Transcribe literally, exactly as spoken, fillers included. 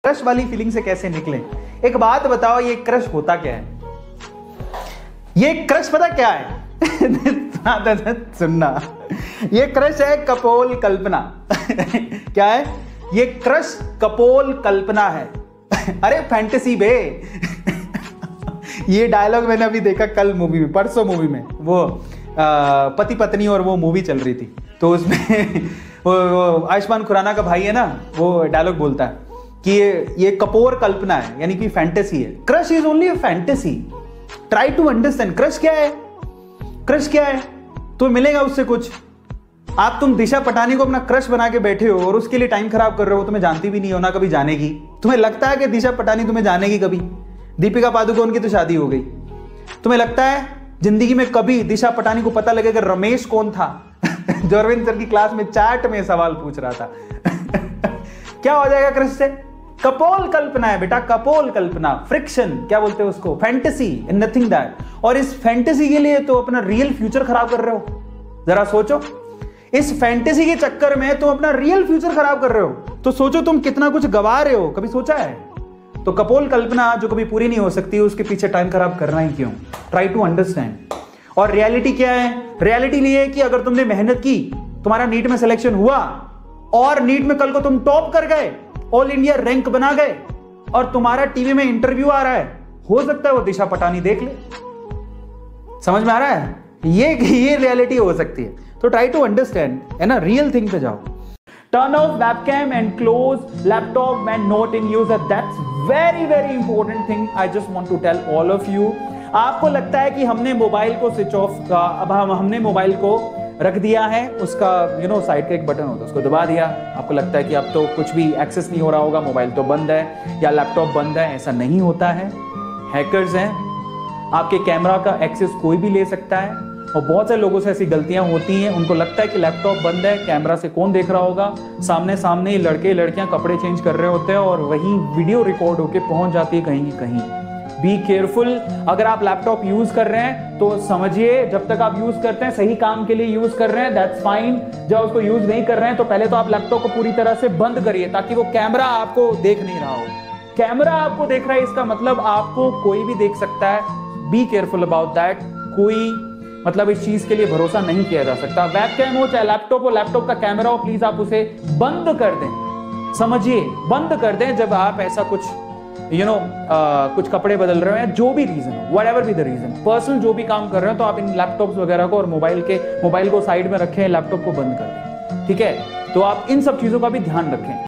Crush वाली feeling से कैसे निकले? एक बात बताओ, ये क्रश होता क्या है? ये क्रश पता क्या है? सुनना, ये क्रश है कपोल कल्पना। क्या है ये? क्रश कपोल कल्पना है। अरे फैंटेसी बे। ये डायलॉग मैंने अभी देखा कल मूवी में, परसों मूवी में, वो पति पत्नी और वो मूवी चल रही थी, तो उसमें वो, वो आयुष्मान खुराना का भाई है ना, वो डायलॉग बोलता है कि ये ये कपोर कल्पना है, यानी कि फैंटेसी है। Crush is only a fantasy. Try to understand crush क्या है। क्रश क्या है? तो मिलेगा उससे कुछ। आप तुम दिशा पटानी को अपना क्रश बना के बैठे हो और उसके लिए टाइम खराब कर रहे हो, तुम्हें जानती भी नहीं हो, ना कभी जानेगी। तुम्हें लगता है कि दिशा पटानी तुम्हें जानेगी कभी? दीपिका पादुकोण की तो शादी हो गई। तुम्हें लगता है जिंदगी में कभी दिशा पटानी को पता लगेगा रमेश कौन था? जो अरविंद सर की क्लास में चैट में सवाल पूछ रहा था। क्या हो जाएगा क्रश से? कपोल कल्पना है बेटा, कपोल कल्पना, फ्रिक्शन, क्या बोलते हैं उसको, फैंटेसी, एंड नथिंग दैट। और इस फैंटेसी के लिए तो अपना रियल फ्यूचर खराब कर रहे हो। जरा सोचो, इस फैंटेसी के चक्कर में तुम अपना रियल फ्यूचर खराब कर रहे हो, तो सोचो तुम कितना कुछ गवा रहे हो। कभी सोचा है? तो कपोल कल्पना जो कभी पूरी नहीं हो सकती, उसके पीछे टाइम खराब करना ही क्यों? Try to understand. और रियलिटी क्या है? रियलिटी ये है कि अगर तुमने मेहनत की, तुम्हारा नीट में सिलेक्शन हुआ और नीट में कल को तुम टॉप कर गए, ऑल इंडिया रैंक बना गए, और तुम्हारा टीवी में इंटरव्यू आ रहा है, हो सकता है वो दिशा पटानी देख ले। समझ में आ रहा है? ये ये रियलिटी हो सकती है। तो ट्राई टू अंडरस्टैंड, है ना, रियल थिंग पे जाओ। Turn off webcam and close laptop when not in use. That's very very important thing. I just want to tell all of you. आपको लगता है कि हमने मोबाइल को स्विच ऑफ, अब हम हमने मोबाइल को रख दिया है, उसका यू नो साइड का एक बटन होता है, उसको दबा दिया, आपको लगता है कि अब तो कुछ भी एक्सेस नहीं हो रहा होगा, मोबाइल तो बंद है या लैपटॉप बंद है। ऐसा नहीं होता है। हैकर्स हैं, आपके कैमरा का एक्सेस कोई भी ले सकता है, और बहुत से लोगों से ऐसी गलतियां होती हैं। उनको लगता है कि लैपटॉप बंद है, कैमरा से कौन देख रहा होगा, सामने सामने ही लड़के लड़कियां कपड़े चेंज कर रहे होते हैं और वही वीडियो रिकॉर्ड होके पहुंच जाती है कहीं कहीं। Be careful. अगर आप लैपटॉप यूज कर रहे हैं तो समझिए, जब तक आप यूज करते हैं सही काम के लिए यूज कर रहे हैं, दैट्स फाइन। जब उसको यूज नहीं कर रहे हैं तो पहले तो आप लैपटॉप को पूरी तरह से बंद करिए, ताकि वो कैमरा आपको देख नहीं रहा हो। कैमरा आपको देख रहा है, इसका मतलब आपको कोई भी देख सकता है। Be careful about that. कोई मतलब इस चीज के लिए भरोसा नहीं किया जा सकता। वेबकैम हो चाहे लैपटॉप हो, लैपटॉप का कैमरा हो, प्लीज आप उसे बंद कर दें। समझिए, बंद कर दें जब आप ऐसा कुछ यू नो कुछ कपड़े बदल रहे हैं, जो भी रीजन हो, whatever be the reason, personal जो भी काम कर रहे हो, तो आप इन लैपटॉप्स वगैरह को और मोबाइल के मोबाइल को साइड में रखें, लैपटॉप को बंद कर दें। ठीक है? तो आप इन सब चीजों का भी ध्यान रखें।